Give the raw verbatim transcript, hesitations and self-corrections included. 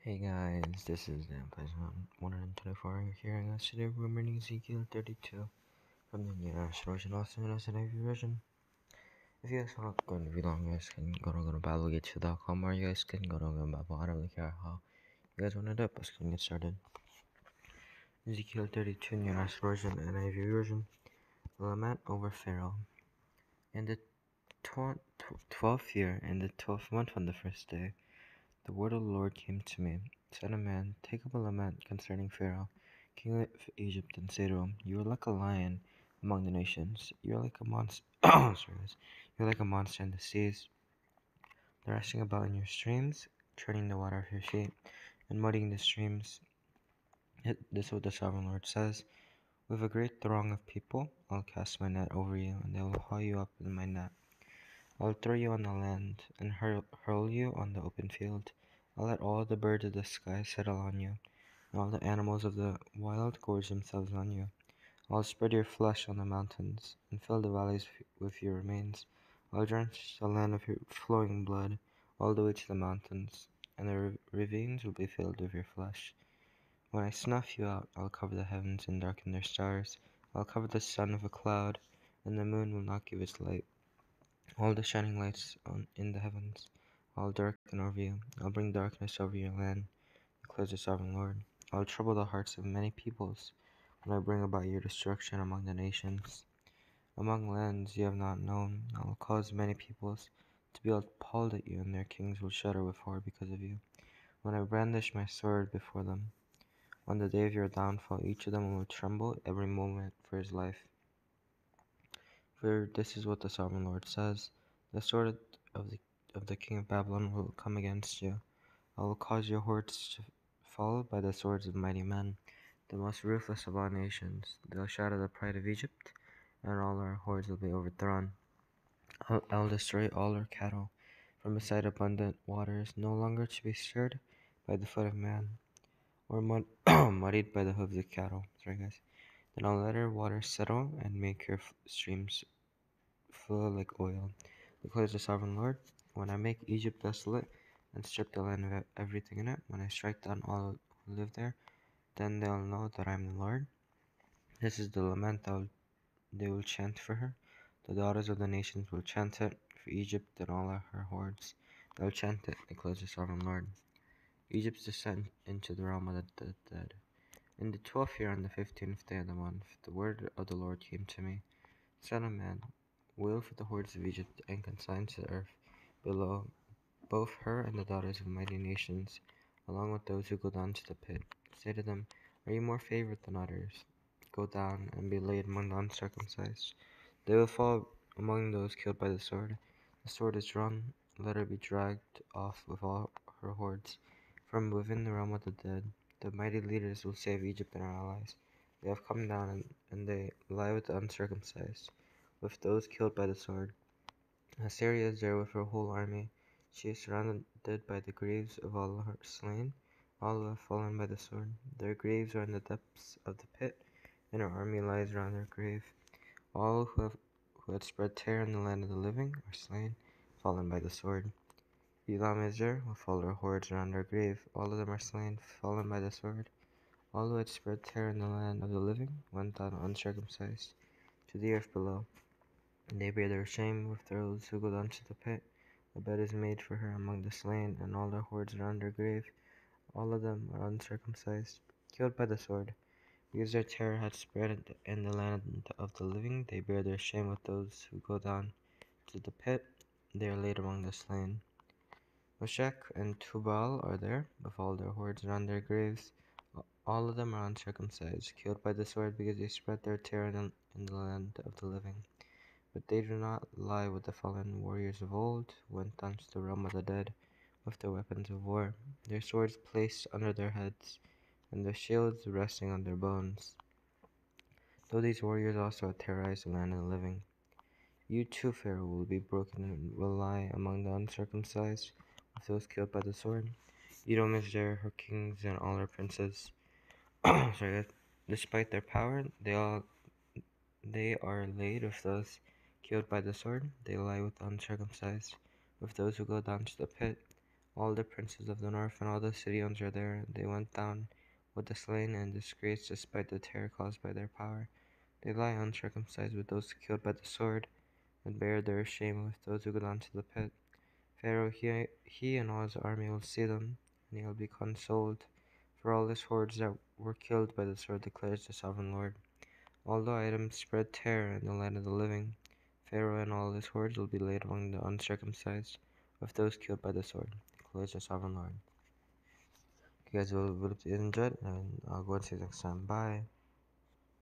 Hey guys, this is Dan Plasman one twenty-four. You're hearing us today. We're reading Ezekiel thirty-two from the New International Version, also known as the Navy Version. If you guys want going to read along, you guys can go to, go to bible get you dot com or you guys can go to go to Bible. I don't really care how you guys want to do it, but let's get started. Ezekiel thirty-two, New International Version, N I V Version. Lament over Pharaoh. In the tw- twelfth year, in the twelfth month on the first day, the word of the Lord came to me. Son of man, take up a lament concerning Pharaoh, king of Egypt, and say to him, You are like a lion among the nations. You are like a monster. You are like a monster in the seas, thrashing about in your streams, treading the water of your feet, and muddying the streams. This is what the sovereign Lord says. With a great throng of people, I'll cast my net over you, and they will haul you up in my net. I'll throw you on the land, and hurl, hurl you on the open field. I'll let all the birds of the sky settle on you, and all the animals of the wild gorge themselves on you. I'll spread your flesh on the mountains, and fill the valleys with your remains. I'll drench the land with your flowing blood, all the way to the mountains, and the ravines will be filled with your flesh. When I snuff you out, I'll cover the heavens and darken their stars. I'll cover the sun with a cloud, and the moon will not give its light. All the shining lights on, in the heavens, I'll darken over you. I'll bring darkness over your land, declares the sovereign Lord. I'll trouble the hearts of many peoples when I bring about your destruction among the nations. Among lands you have not known, I will cause many peoples to be appalled at you, and their kings will shudder with horror because of you. When I brandish my sword before them, on the day of your downfall, each of them will tremble every moment for his life. For this is what the sovereign Lord says, The sword of the, of the king of Babylon will come against you. I will cause your hordes to fall by the swords of mighty men, the most ruthless of all nations. They'll shatter the pride of Egypt, and all our hordes will be overthrown. I'll, I'll destroy all our cattle from beside abundant waters, no longer to be stirred by the foot of man, or mud, muddied by the hooves of cattle. Sorry, guys. Then I'll let our waters settle and make your streams flow like oil, declares the sovereign Lord. When I make Egypt desolate and strip the land of everything in it, when I strike down all who live there, then they'll know that I am the Lord. This is the lament that they will chant for her. The daughters of the nations will chant it for Egypt and all her hordes. They'll chant it, declares the sovereign Lord. Egypt's descent into the realm of the dead. In the twelfth year, on the fifteenth day of the month, the word of the Lord came to me. Son of man, wail for the hordes of Egypt, and consign to the earth below both her and the daughters of mighty nations, along with those who go down to the pit. Say to them, Are you more favored than others? Go down and be laid among the uncircumcised. They will fall among those killed by the sword. The sword is drawn, let her be dragged off with all her hordes from within the realm of the dead. The mighty leaders will save Egypt and her allies. They have come down, and, and they lie with the uncircumcised, with those killed by the sword. Assyria is there with her whole army. She is surrounded by the graves of all her slain, all who have fallen by the sword. Their graves are in the depths of the pit, and her army lies around their grave. All who have who had spread terror in the land of the living are slain, fallen by the sword. Elam is there, with all her hordes around her grave. All of them are slain, fallen by the sword. All who had spread terror in the land of the living went down uncircumcised to the earth below. They bear their shame with those who go down to the pit. A bed is made for her among the slain, and all their hordes around her grave. All of them are uncircumcised, killed by the sword. Because their terror had spread in the land of the living, they bear their shame with those who go down to the pit. They are laid among the slain. Meshech and Tubal are there, with all their hordes around their graves. All of them are uncircumcised, killed by the sword, because they spread their terror in, in the land of the living. But they do not lie with the fallen warriors of old, who went down to the realm of the dead with their weapons of war, their swords placed under their heads, and their shields resting on their bones. Though these warriors also have terrorized the land of the living. You too, Pharaoh, will be broken and will lie among the uncircumcised, with those killed by the sword. Edom is there, her kings and all her princes. Sorry, despite their power, they all they are laid with those killed by the sword. They lie with the uncircumcised, with those who go down to the pit. All the princes of the north and all the city-owners are there. They went down with the slain and disgraced despite the terror caused by their power. They lie uncircumcised with those killed by the sword, and bear their shame with those who go down to the pit. Pharaoh, he, he and all his army will see them, and he will be consoled for all his hordes that were killed by the sword, declares the sovereign Lord. Although items spread terror in the land of the living, Pharaoh and all his hordes will be laid among the uncircumcised, with those killed by the sword, declares the sovereign Lord. You guys will, will enjoy it, and I'll go and see you next time. Bye.